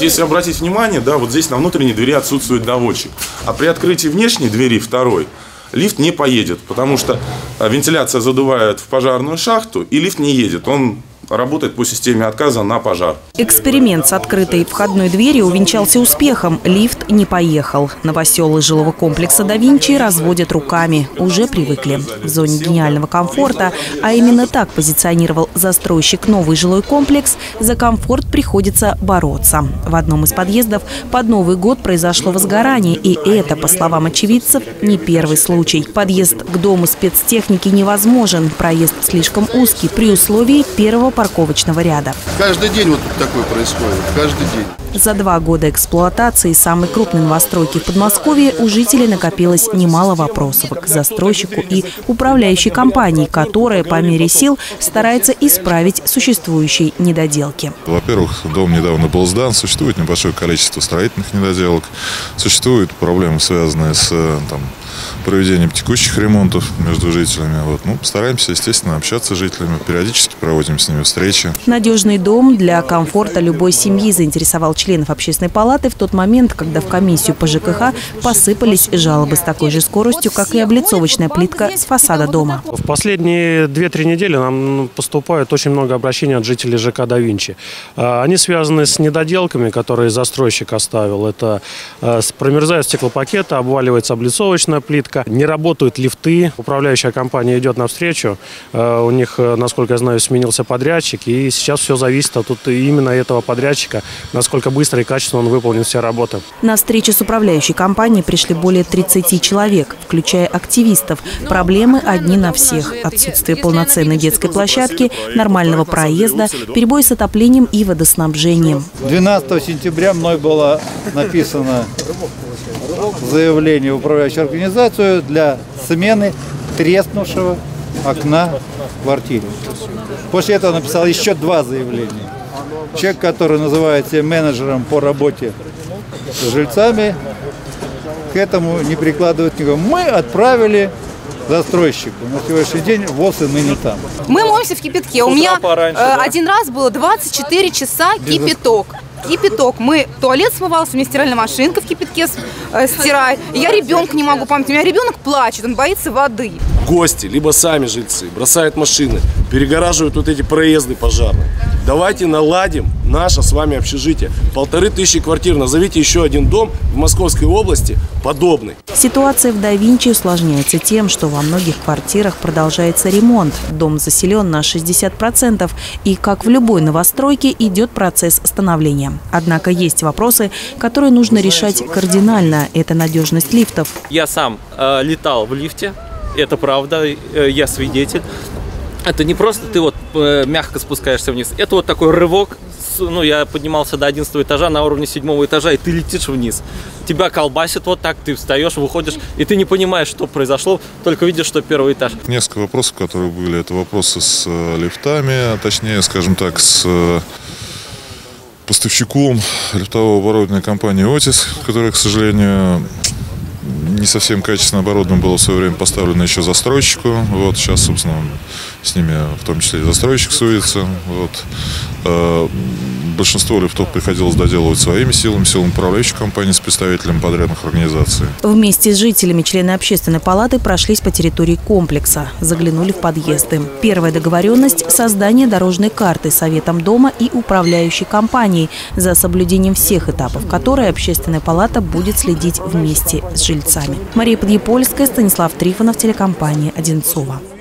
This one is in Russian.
Если обратить внимание, да, вот здесь на внутренней двери отсутствует доводчик. А при открытии внешней двери, второй, лифт не поедет, потому что вентиляция задувает в пожарную шахту, и лифт не едет. Он работает по системе отказа на пожар. Эксперимент с открытой входной дверью увенчался успехом. Лифт не поехал. Новоселы жилого комплекса «Да Винчи» разводят руками. Уже привыкли. В зоне гениального комфорта, а именно так позиционировал застройщик новый жилой комплекс, за комфорт приходится бороться. В одном из подъездов под Новый год произошло возгорание. И это, по словам очевидцев, не первый случай. Подъезд к дому спецтехники невозможен. Проезд слишком узкий при условии первого парковочного ряда. Каждый день вот такое происходит. Каждый день. За 2 года эксплуатации самой крупной новостройки в Подмосковье у жителей накопилось немало вопросов к застройщику и управляющей компании, которая по мере сил старается исправить существующие недоделки. Во-первых, дом недавно был сдан, существует небольшое количество строительных недоделок, существуют проблемы, связанные с проведением текущих ремонтов между жителями. Стараемся, естественно, общаться с жителями, периодически проводим с ними встречи. Надежный дом для комфорта любой семьи заинтересовал членов общественной палаты в тот момент, когда в комиссию по ЖКХ посыпались жалобы с такой же скоростью, как и облицовочная плитка с фасада дома. В последние 2-3 недели нам поступает очень много обращений от жителей ЖК «Да Винчи». Они связаны с недоделками, которые застройщик оставил. Это промерзают стеклопакеты, обваливается облицовочная плитка, не работают лифты. Управляющая компания идет навстречу. У них, насколько я знаю, сменился подрядчик. И сейчас все зависит от именно этого подрядчика, насколько быстро и качественно он выполнит все работы. На встречу с управляющей компанией пришли более 30 человек, включая активистов. Проблемы одни на всех. Отсутствие полноценной детской площадки, нормального проезда, перебои с отоплением и водоснабжением. 12 сентября мной было написано заявление в управляющую организацию для смены треснувшего окна в квартире. После этого написал еще 2 заявления. Человек, который называет себя менеджером по работе с жильцами, к этому не прикладывает никакого. Мы отправили застройщику. На сегодняшний день ВОЗ и ныне там. Мы моемся в кипятке. У меня один раз было 24 часа кипяток. Туалет смывался, у меня стиральная машинка в кипятке стирает. Я ребенка не могу помнить. У меня ребенок плачет, он боится воды. Гости, либо сами жильцы, бросают машины, перегораживают вот эти проезды пожарные. Давайте наладим наше с вами общежитие. 1500 квартир. Назовите еще один дом в Московской области подобный. Ситуация в «Да Винчи» усложняется тем, что во многих квартирах продолжается ремонт. Дом заселен на 60%. И, как в любой новостройке, идет процесс становления. Однако есть вопросы, которые нужно решать кардинально. Это надежность лифтов. Я сам летал в лифте. Это правда, я свидетель. Это не просто ты мягко спускаешься вниз. Это вот такой рывок. Я поднимался до 11 этажа, на уровне 7 этажа, и ты летишь вниз. Тебя колбасит вот так, ты встаешь, выходишь, и ты не понимаешь, что произошло, только видишь, что 1-й этаж. Несколько вопросов, которые были. Это вопросы с лифтами, а точнее, скажем так, с поставщиком лифтового оборудования компании «Отис», которая, к сожалению, не совсем качественно оборудовано было в свое время поставлено еще застройщику. Сейчас, собственно, с ними в том числе и застройщик суется. Большинство лифтов приходилось доделывать своими силами управляющей компании с представителями подрядных организаций. Вместе с жителями члены общественной палаты прошлись по территории комплекса, заглянули в подъезды. Первая договоренность – создание дорожной карты Советом дома и управляющей компанией, за соблюдением всех этапов которой общественная палата будет следить вместе с жильцами. Мария Подъепольская, Станислав Трифонов, телекомпания «Одинцово».